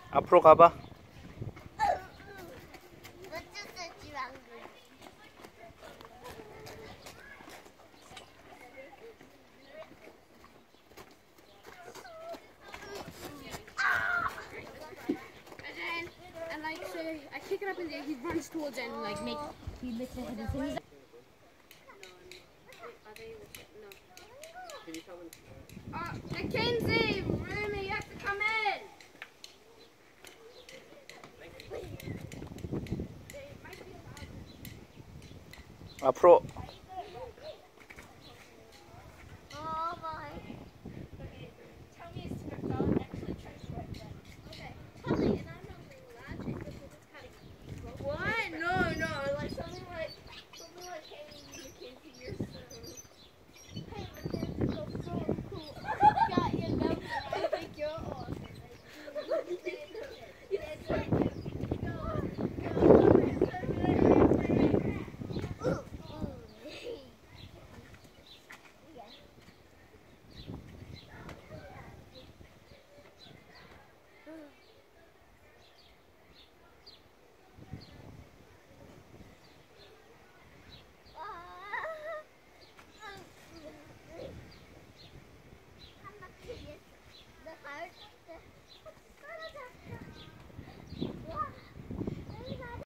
앞으로 가봐. And like so I kick it up in the air, he runs towards it and like he lifts it and things. Mackenzie, Rumi, you have to come in. 앞으로.